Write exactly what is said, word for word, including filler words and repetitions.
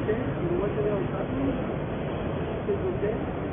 okay? You know what you're going to do? It's okay?